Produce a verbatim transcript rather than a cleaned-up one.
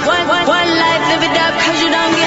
One, one life, live it up, cause you don't